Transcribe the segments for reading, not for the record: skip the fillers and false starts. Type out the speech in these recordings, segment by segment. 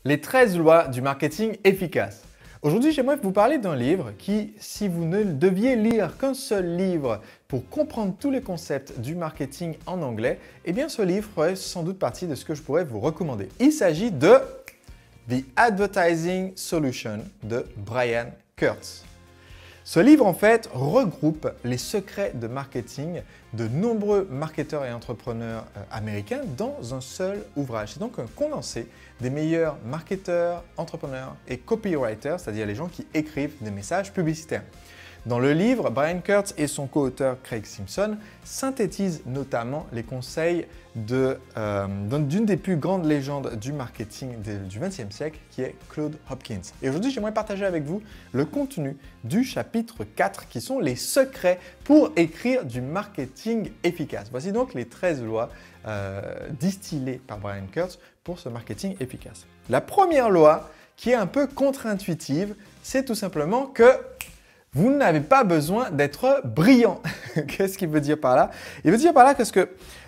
Les 13 lois du marketing efficace. Aujourd'hui, j'aimerais vous parler d'un livre qui, si vous ne deviez lire qu'un seul livre pour comprendre tous les concepts du marketing en anglais, eh bien ce livre ferait sans doute partie de ce que je pourrais vous recommander. Il s'agit de The Advertising Solution de Brian Kurtz. Ce livre, en fait, regroupe les secrets de marketing de nombreux marketeurs et entrepreneurs américains dans un seul ouvrage. C'est donc un condensé des meilleurs marketeurs, entrepreneurs et copywriters, c'est-à-dire les gens qui écrivent des messages publicitaires. Dans le livre, Brian Kurtz et son co-auteur Craig Simpson synthétisent notamment les conseils d'une des plus grandes légendes du marketing du XXe siècle, qui est Claude Hopkins. Et aujourd'hui, j'aimerais partager avec vous le contenu du chapitre 4, qui sont les secrets pour écrire du marketing efficace. Voici donc les 13 lois distillées par Brian Kurtz pour ce marketing efficace. La première loi, qui est un peu contre-intuitive, c'est tout simplement que vous n'avez pas besoin d'être brillant. Qu'est-ce qu'il veut dire par là? Il veut dire par là que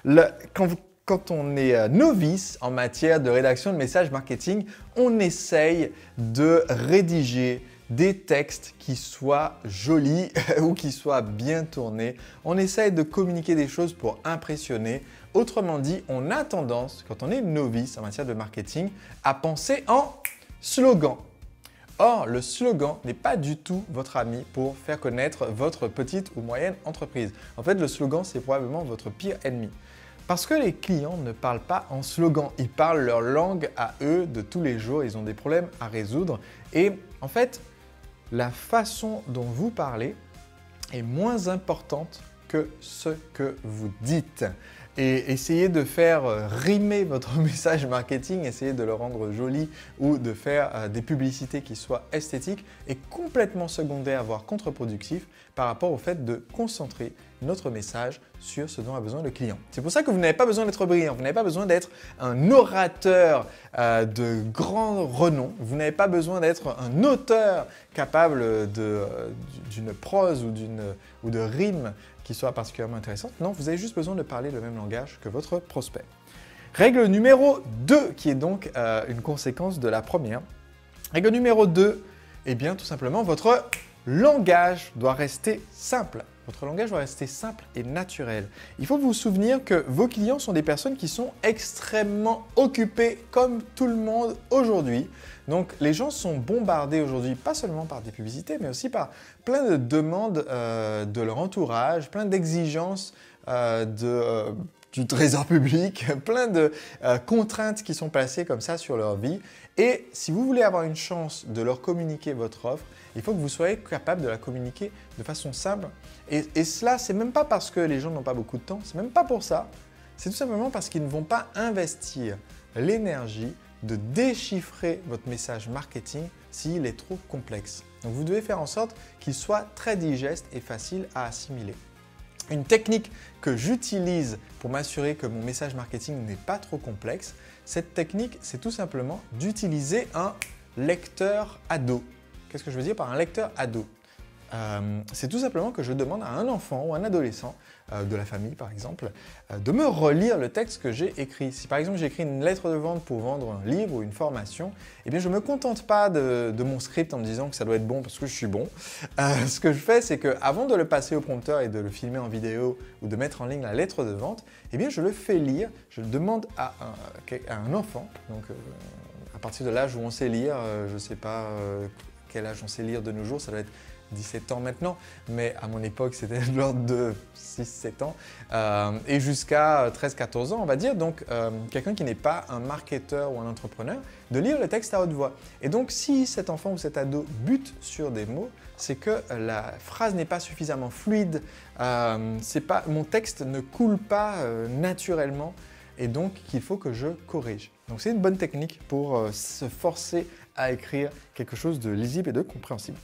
quand on est novice en matière de rédaction de messages marketing, on essaye de rédiger des textes qui soient jolis ou qui soient bien tournés. On essaye de communiquer des choses pour impressionner. Autrement dit, on a tendance, quand on est novice en matière de marketing, à penser en slogan. Or, le slogan n'est pas du tout votre ami pour faire connaître votre petite ou moyenne entreprise. En fait, le slogan, c'est probablement votre pire ennemi. Parce que les clients ne parlent pas en slogan, ils parlent leur langue à eux de tous les jours, ils ont des problèmes à résoudre. Et en fait, la façon dont vous parlez est moins importante que ce que vous dites. Et essayez de faire rimer votre message marketing, essayez de le rendre joli ou de faire des publicités qui soient esthétiques est complètement secondaire, voire contre-productif par rapport au fait de concentrer notre message sur ce dont a besoin le client. C'est pour ça que vous n'avez pas besoin d'être brillant, vous n'avez pas besoin d'être un orateur de grand renom, vous n'avez pas besoin d'être un auteur capable d'une prose ou de rimes qui soit particulièrement intéressante. Non, vous avez juste besoin de parler le même langage que votre prospect. Règle numéro 2, qui est donc une conséquence de la première. Règle numéro 2, eh bien tout simplement, votre langage doit rester simple. Votre langage doit rester simple et naturel. Il faut vous souvenir que vos clients sont des personnes qui sont extrêmement occupées comme tout le monde aujourd'hui. Donc les gens sont bombardés aujourd'hui, pas seulement par des publicités, mais aussi par plein de demandes de leur entourage, plein d'exigences du trésor public, plein de contraintes qui sont placées comme ça sur leur vie. Et si vous voulez avoir une chance de leur communiquer votre offre, il faut que vous soyez capable de la communiquer de façon simple. Et cela, c'est même pas parce que les gens n'ont pas beaucoup de temps, c'est même pas pour ça. C'est tout simplement parce qu'ils ne vont pas investir l'énergie de déchiffrer votre message marketing s'il est trop complexe. Donc vous devez faire en sorte qu'il soit très digeste et facile à assimiler. Une technique que j'utilise pour m'assurer que mon message marketing n'est pas trop complexe, cette technique, c'est tout simplement d'utiliser un lecteur ado. Qu'est-ce que je veux dire par un lecteur ado? C'est tout simplement que je demande à un enfant ou un adolescent de la famille par exemple de me relire le texte que j'ai écrit. Si par exemple j'ai écrit une lettre de vente pour vendre un livre ou une formation, eh bien je ne me contente pas de mon script en me disant que ça doit être bon parce que je suis bon. Ce que je fais, c'est qu'avant de le passer au prompteur et de le filmer en vidéo ou de mettre en ligne la lettre de vente, eh bien je le fais lire, je le demande à un enfant, donc à partir de l'âge où on sait lire, je ne sais pas quel âge on sait lire de nos jours, ça doit être 17 ans maintenant, mais à mon époque, c'était de l'ordre de 6-7 ans, et jusqu'à 13-14 ans, on va dire. Donc, quelqu'un qui n'est pas un marketeur ou un entrepreneur, de lire le texte à haute voix. Et donc, si cet enfant ou cet ado bute sur des mots, c'est que la phrase n'est pas suffisamment fluide, mon texte ne coule pas naturellement, et donc qu'il faut que je corrige. Donc, c'est une bonne technique pour se forcer à écrire quelque chose de lisible et de compréhensible.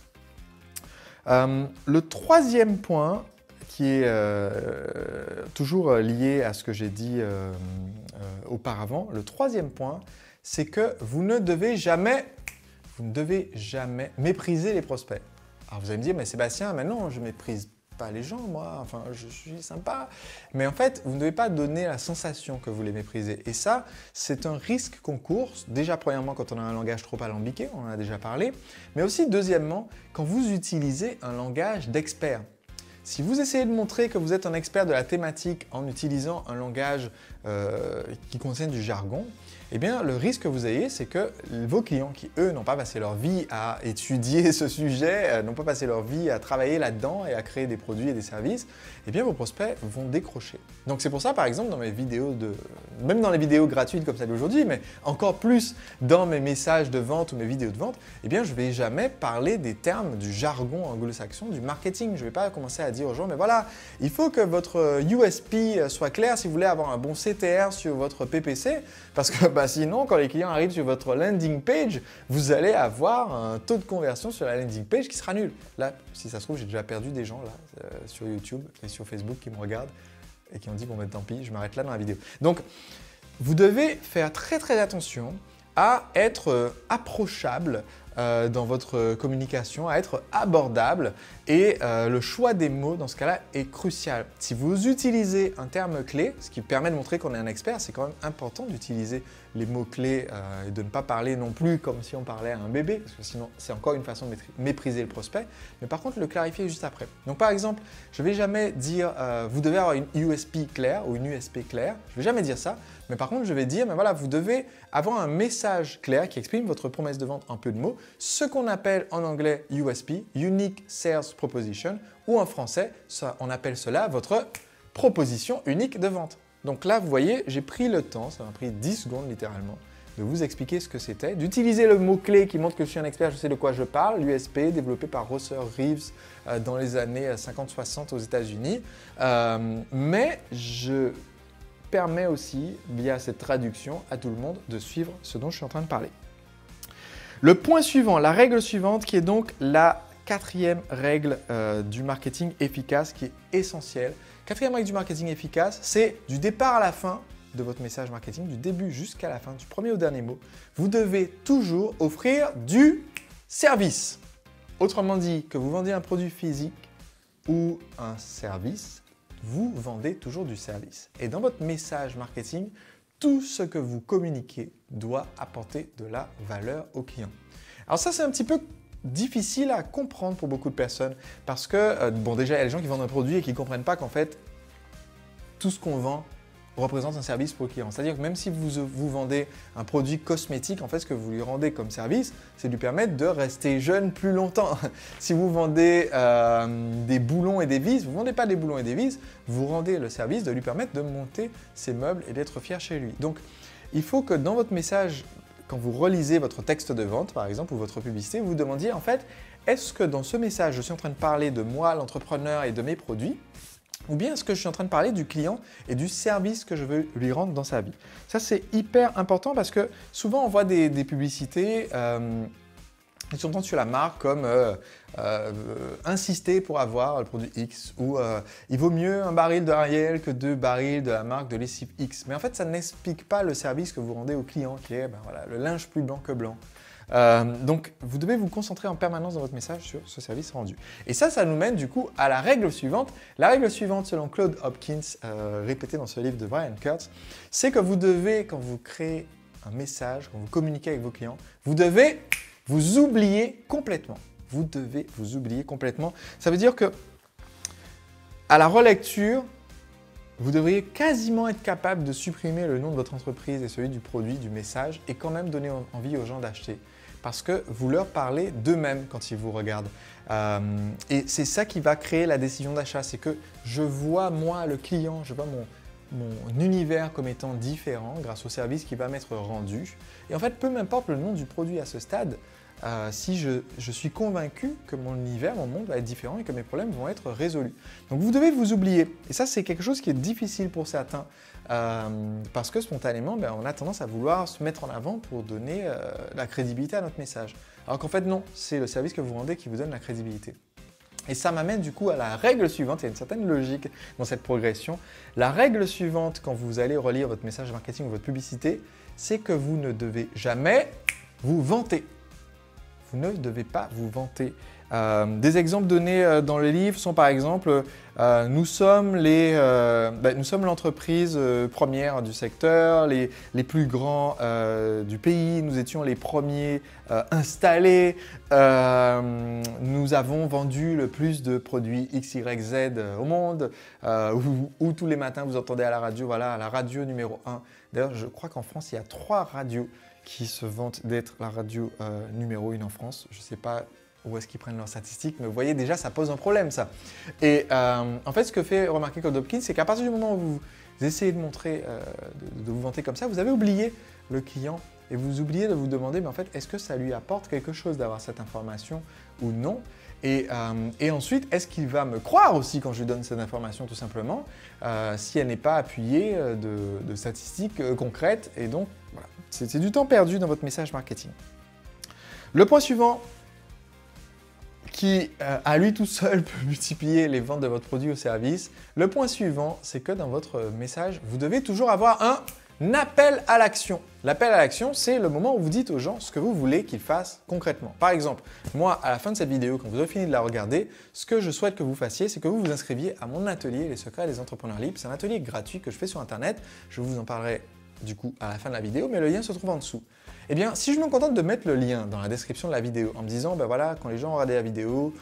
Le troisième point, qui est toujours lié à ce que j'ai dit auparavant, le troisième point, c'est que vous ne devez jamais mépriser les prospects. Alors vous allez me dire, mais Sébastien, maintenant je ne méprise pas les gens, moi, enfin, je suis sympa. Mais en fait, vous ne devez pas donner la sensation que vous les méprisez. Et ça, c'est un risque qu'on court. Déjà, premièrement, quand on a un langage trop alambiqué, on en a déjà parlé. Mais aussi, deuxièmement, quand vous utilisez un langage d'expert. Si vous essayez de montrer que vous êtes un expert de la thématique en utilisant un langage qui contient du jargon, eh bien, le risque que vous ayez, c'est que vos clients qui, eux, n'ont pas passé leur vie à étudier ce sujet, n'ont pas passé leur vie à travailler là-dedans et à créer des produits et des services, eh bien, vos prospects vont décrocher. Donc, c'est pour ça, par exemple, dans mes vidéos même dans les vidéos gratuites comme celle d'aujourd'hui, mais encore plus dans mes messages de vente ou mes vidéos de vente, eh bien, je ne vais jamais parler des termes du jargon anglo-saxon, du marketing. Je ne vais pas commencer à dire aux gens, mais voilà, il faut que votre USP soit clair si vous voulez avoir un bon CTR sur votre PPC, parce que sinon, quand les clients arrivent sur votre landing page, vous allez avoir un taux de conversion sur la landing page qui sera nul. Là, si ça se trouve, j'ai déjà perdu des gens là, sur YouTube et sur Facebook qui me regardent et qui ont dit « bon, ben, tant pis, je m'arrête là dans la vidéo ». Donc, vous devez faire très très attention à être approchable dans votre communication, à être abordable et le choix des mots dans ce cas-là est crucial. Si vous utilisez un terme clé, ce qui permet de montrer qu'on est un expert, c'est quand même important d'utiliser les mots-clés et de ne pas parler non plus comme si on parlait à un bébé, parce que sinon c'est encore une façon de mépriser le prospect, mais par contre le clarifier juste après. Donc par exemple, je ne vais jamais dire vous devez avoir une USP claire ou une USP claire, je ne vais jamais dire ça, mais par contre je vais dire, mais voilà, vous devez avoir un message clair qui exprime votre promesse de vente en peu de mots, ce qu'on appelle en anglais USP, Unique Sales Proposition, ou en français, on appelle cela votre proposition unique de vente. Donc là, vous voyez, j'ai pris le temps, ça m'a pris 10 secondes littéralement, de vous expliquer ce que c'était, d'utiliser le mot-clé qui montre que je suis un expert, je sais de quoi je parle, l'USP, développé par Russell Reeves dans les années 50-60 aux États-Unis. Mais je permets aussi, via cette traduction, à tout le monde de suivre ce dont je suis en train de parler. Le point suivant, la règle suivante, qui est donc la quatrième règle du marketing efficace, qui est essentielle. Quatrième règle du marketing efficace, c'est du départ à la fin de votre message marketing, du début jusqu'à la fin, du premier au dernier mot, vous devez toujours offrir du service. Autrement dit, que vous vendiez un produit physique ou un service, vous vendez toujours du service. Et dans votre message marketing, tout ce que vous communiquez doit apporter de la valeur au client. Alors ça, c'est un petit peu difficile à comprendre pour beaucoup de personnes parce que, bon, déjà, il y a des gens qui vendent un produit et qui ne comprennent pas qu'en fait, tout ce qu'on vend représente un service pour le client. C'est-à-dire que même si vous vendez un produit cosmétique, en fait, ce que vous lui rendez comme service, c'est de lui permettre de rester jeune plus longtemps. Si vous vendez des boulons et des vis, vous ne vendez pas des boulons et des vis, vous rendez le service de lui permettre de monter ses meubles et d'être fier chez lui. Donc, il faut que dans votre message, quand vous relisez votre texte de vente, par exemple, ou votre publicité, vous vous demandiez en fait, est-ce que dans ce message, je suis en train de parler de moi, l'entrepreneur, et de mes produits, ou bien est-ce que je suis en train de parler du client et du service que je veux lui rendre dans sa vie? Ça, c'est hyper important parce que souvent, on voit des publicités qui sont sur la marque comme insister pour avoir le produit X ou il vaut mieux un baril de Ariel que 2 barils de la marque de lessive X. Mais en fait, ça n'explique pas le service que vous rendez au client qui est voilà, le linge plus blanc que blanc. Donc, vous devez vous concentrer en permanence dans votre message sur ce service rendu. Et ça nous mène du coup à la règle suivante. La règle suivante, selon Claude Hopkins, répétée dans ce livre de Brian Kurtz, c'est que vous devez, quand vous créez un message, quand vous communiquez avec vos clients, vous devez vous oublier complètement. Vous devez vous oublier complètement. Ça veut dire que à la relecture, vous devriez quasiment être capable de supprimer le nom de votre entreprise et celui du produit, du message, et quand même donner envie aux gens d'acheter. Parce que vous leur parlez d'eux-mêmes quand ils vous regardent. Et c'est ça qui va créer la décision d'achat. C'est que je vois, moi, le client, je vois mon univers comme étant différent grâce au service qui va m'être rendu. Et en fait, peu m'importe le nom du produit à ce stade, si je suis convaincu que mon univers, mon monde va être différent et que mes problèmes vont être résolus. Donc vous devez vous oublier. Et ça, c'est quelque chose qui est difficile pour certains parce que spontanément, on a tendance à vouloir se mettre en avant pour donner la crédibilité à notre message. Alors qu'en fait, non, c'est le service que vous rendez qui vous donne la crédibilité. Et ça m'amène du coup à la règle suivante, il y a une certaine logique dans cette progression. La règle suivante, quand vous allez relire votre message marketing ou votre publicité, c'est que vous ne devez jamais vous vanter. Vous ne devez pas vous vanter. Des exemples donnés dans le livre sont par exemple nous sommes l'entreprise première du secteur, les plus grands du pays, nous étions les premiers installés, nous avons vendu le plus de produits XYZ au monde, ou tous les matins vous entendez à la radio, voilà, la radio numéro 1. D'ailleurs, je crois qu'en France, il y a 3 radios qui se vantent d'être la radio numéro 1 en France. Je ne sais pas où est-ce qu'ils prennent leurs statistiques, mais vous voyez déjà, ça pose un problème ça. Et en fait, ce que fait remarquer Claude Hopkins, c'est qu'à partir du moment où vous essayez de montrer, de vous vanter comme ça, vous avez oublié le client et vous oubliez de vous demander, mais en fait, est-ce que ça lui apporte quelque chose d'avoir cette information ou non ? Et ensuite, est-ce qu'il va me croire aussi quand je lui donne cette information tout simplement, si elle n'est pas appuyée de statistiques concrètes. Et donc, voilà, c'est du temps perdu dans votre message marketing. Le point suivant, qui à lui tout seul peut multiplier les ventes de votre produit ou service. Le point suivant, c'est que dans votre message, vous devez toujours avoir un appel à l'action. L'appel à l'action, c'est le moment où vous dites aux gens ce que vous voulez qu'ils fassent concrètement. Par exemple, moi, à la fin de cette vidéo, quand vous aurez fini de la regarder, ce que je souhaite que vous fassiez, c'est que vous vous inscriviez à mon atelier Les secrets des entrepreneurs libres. C'est un atelier gratuit que je fais sur Internet. Je vous en parlerai du coup à la fin de la vidéo, mais le lien se trouve en dessous. Eh bien, si je me contente de mettre le lien dans la description de la vidéo en me disant, ben voilà, quand les gens regardent la vidéo,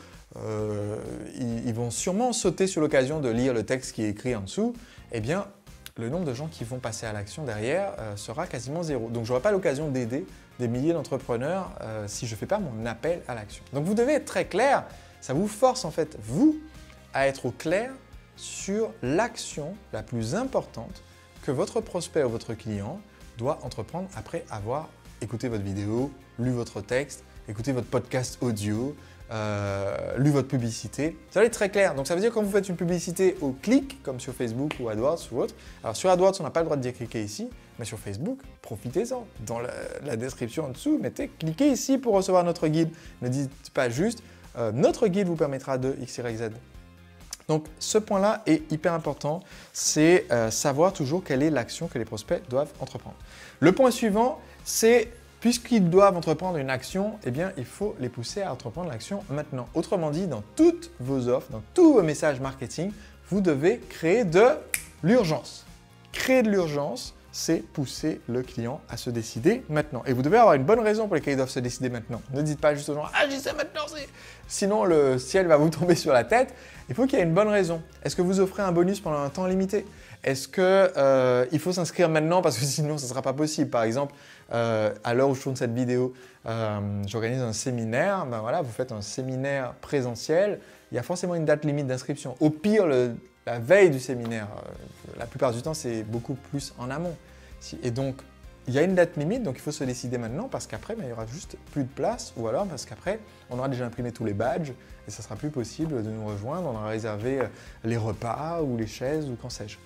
ils vont sûrement sauter sur l'occasion de lire le texte qui est écrit en dessous, eh bien, le nombre de gens qui vont passer à l'action derrière sera quasiment 0. Donc, je n'aurai pas l'occasion d'aider des milliers d'entrepreneurs si je ne fais pas mon appel à l'action. Donc, vous devez être très clair. Ça vous force en fait, vous, à être au clair sur l'action la plus importante que votre prospect ou votre client doit entreprendre après avoir écouté votre vidéo, lu votre texte, écouté votre podcast audio, lu votre publicité. Ça va être très clair. Donc ça veut dire que quand vous faites une publicité au clic, comme sur Facebook ou AdWords ou autre, alors sur AdWords, on n'a pas le droit de dire cliquer ici, mais sur Facebook, profitez-en. Dans la description en dessous, mettez cliquez ici pour recevoir notre guide. Ne dites pas juste notre guide vous permettra de XYZ. Donc ce point-là est hyper important, c'est savoir toujours quelle est l'action que les prospects doivent entreprendre. Le point suivant, c'est puisqu'ils doivent entreprendre une action, eh bien il faut les pousser à entreprendre l'action maintenant. Autrement dit, dans toutes vos offres, dans tous vos messages marketing, vous devez créer de l'urgence. Créer de l'urgence, c'est pousser le client à se décider maintenant. Et vous devez avoir une bonne raison pour laquelle ils doivent se décider maintenant. Ne dites pas juste aux gens « Ah, j'y sais maintenant !» Sinon, le ciel va vous tomber sur la tête. Il faut qu'il y ait une bonne raison. Est-ce que vous offrez un bonus pendant un temps limité? Est-ce qu'il faut s'inscrire maintenant parce que sinon, ce ne sera pas possible? Par exemple, à l'heure où je tourne cette vidéo, j'organise un séminaire. Ben voilà, vous faites un séminaire présentiel. Il y a forcément une date limite d'inscription. Au pire, la veille du séminaire, la plupart du temps, c'est beaucoup plus en amont. Et donc, il y a une date limite, donc il faut se décider maintenant parce qu'après, il n'y aura juste plus de place ou alors parce qu'après, on aura déjà imprimé tous les badges et ça ne sera plus possible de nous rejoindre. On aura réservé les repas ou les chaises ou qu'en sais-je.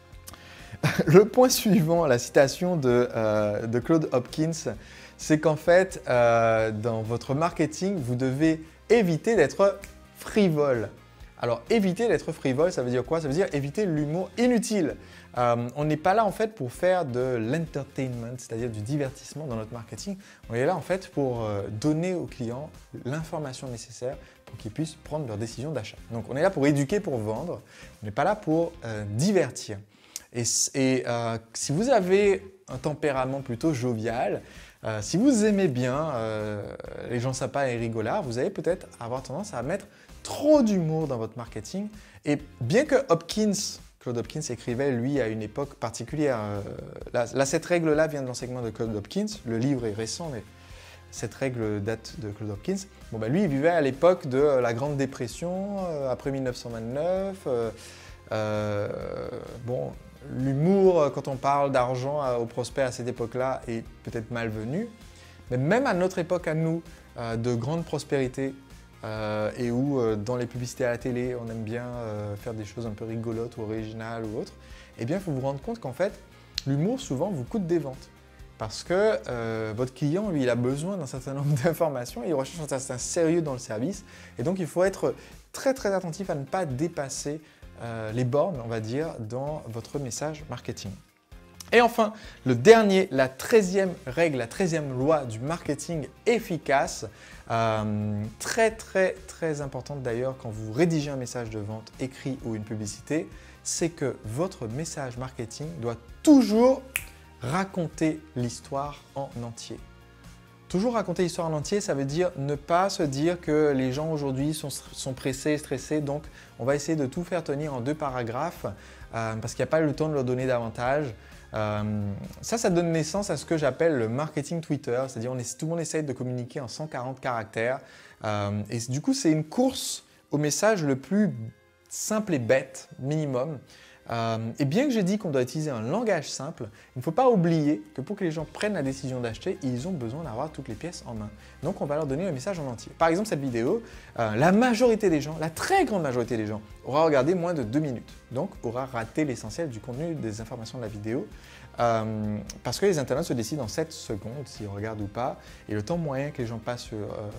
Le point suivant, la citation de Claude Hopkins, c'est qu'en fait, dans votre marketing, vous devez éviter d'être frivole. Alors, éviter d'être frivole, ça veut dire quoi? Ça veut dire éviter l'humour inutile. On n'est pas là en fait pour faire de l'entertainment, c'est-à-dire du divertissement dans notre marketing. On est là en fait pour donner aux clients l'information nécessaire pour qu'ils puissent prendre leur décision d'achat. Donc, on est là pour éduquer, pour vendre. On n'est pas là pour divertir. Et si vous avez un tempérament plutôt jovial, si vous aimez bien les gens sympas et rigolards, vous allez peut-être avoir tendance à mettre trop d'humour dans votre marketing. Et bien que Claude Hopkins écrivait, lui, à une époque particulière, là cette règle-là vient de l'enseignement de Claude Hopkins, le livre est récent, mais cette règle date de Claude Hopkins. Bon, ben, lui, il vivait à l'époque de la Grande Dépression, après 1929. Bon, l'humour, quand on parle d'argent aux prospects à cette époque-là, est peut-être malvenu. Mais même à notre époque, à nous, de grande prospérité, et où dans les publicités à la télé, on aime bien faire des choses un peu rigolotes ou originales ou autres, eh bien, il faut vous rendre compte qu'en fait, l'humour, souvent, vous coûte des ventes. Parce que votre client, lui, il a besoin d'un certain nombre d'informations, il recherche un certain sérieux dans le service. Et donc, il faut être très, très attentif à ne pas dépasser les bornes, on va dire, dans votre message marketing. Et enfin, le dernier, la 13e règle, la 13e loi du marketing efficace, très importante d'ailleurs quand vous rédigez un message de vente écrit ou une publicité, c'est que votre message marketing doit toujours raconter l'histoire en entier. Toujours raconter l'histoire en entier, ça veut dire ne pas se dire que les gens aujourd'hui sont pressés, stressés, donc on va essayer de tout faire tenir en 2 paragraphes parce qu'il n'y a pas le temps de leur donner davantage. Ça donne naissance à ce que j'appelle le marketing Twitter, c'est-à-dire tout le monde essaye de communiquer en 140 caractères et du coup c'est une course au message le plus simple et bête, minimum. Et bien que j'ai dit qu'on doit utiliser un langage simple, il ne faut pas oublier que pour que les gens prennent la décision d'acheter, ils ont besoin d'avoir toutes les pièces en main. Donc on va leur donner le message en entier. Par exemple, cette vidéo, la majorité des gens, la très grande majorité des gens, aura regardé moins de 2 minutes. Donc aura raté l'essentiel du contenu des informations de la vidéo. Parce que les internautes se décident en 7 secondes s'ils regardent ou pas. Et le temps moyen que les gens passent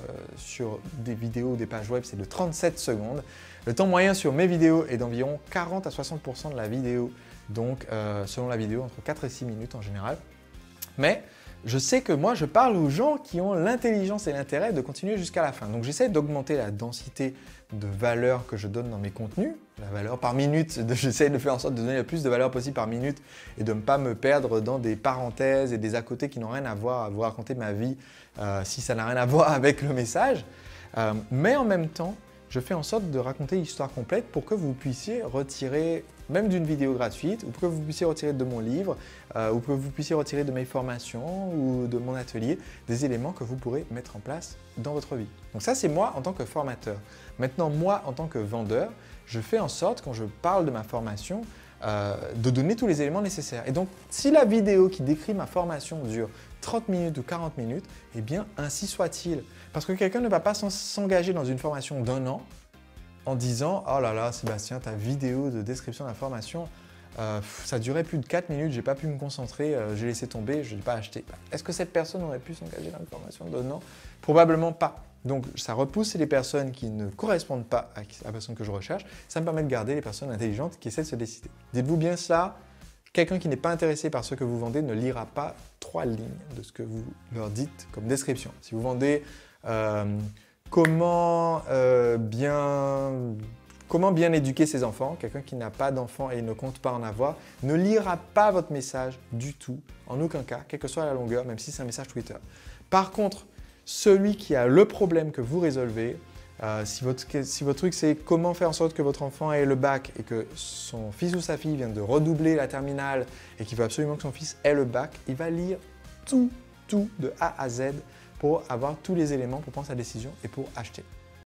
sur des vidéos ou des pages web, c'est de 37 secondes. Le temps moyen sur mes vidéos est d'environ 40 à 60% de la vidéo, donc selon la vidéo, entre 4 et 6 minutes en général. Mais je sais que moi, je parle aux gens qui ont l'intelligence et l'intérêt de continuer jusqu'à la fin. Donc j'essaie d'augmenter la densité de valeur que je donne dans mes contenus, la valeur par minute, j'essaie de faire en sorte de donner le plus de valeur possible par minute et de ne pas me perdre dans des parenthèses et des à côté qui n'ont rien à voir à vous raconter ma vie si ça n'a rien à voir avec le message. Mais en même temps, je fais en sorte de raconter l'histoire complète pour que vous puissiez retirer, même d'une vidéo gratuite, ou pour que vous puissiez retirer de mon livre, ou que vous puissiez retirer de mes formations ou de mon atelier, des éléments que vous pourrez mettre en place dans votre vie. Donc ça, c'est moi en tant que formateur. Maintenant, moi en tant que vendeur, je fais en sorte, quand je parle de ma formation, de donner tous les éléments nécessaires. Et donc, si la vidéo qui décrit ma formation dure 30 minutes ou 40 minutes, eh bien, ainsi soit-il. Parce que quelqu'un ne va pas s'engager dans une formation d'1 an en disant « Oh là là, Sébastien, ta vidéo de description de la formation, ça durait plus de 4 minutes, j'ai pas pu me concentrer, j'ai laissé tomber, je n'ai pas acheté. » Est-ce que cette personne aurait pu s'engager dans une formation d'1 an? Probablement pas. Donc, ça repousse les personnes qui ne correspondent pas à la personne que je recherche. Ça me permet de garder les personnes intelligentes qui essaient de se décider. Dites-vous bien ça, quelqu'un qui n'est pas intéressé par ce que vous vendez ne lira pas 3 lignes de ce que vous leur dites comme description. Si vous vendez comment bien éduquer ses enfants, quelqu'un qui n'a pas d'enfants et ne compte pas en avoir, ne lira pas votre message du tout, en aucun cas, quelle que soit la longueur, même si c'est un message Twitter. Par contre, celui qui a le problème que vous résolvez, si votre truc c'est comment faire en sorte que votre enfant ait le bac et que son fils ou sa fille vient de redoubler la terminale et qu'il veut absolument que son fils ait le bac, il va lire tout de A à Z pour avoir tous les éléments pour prendre sa décision et pour acheter.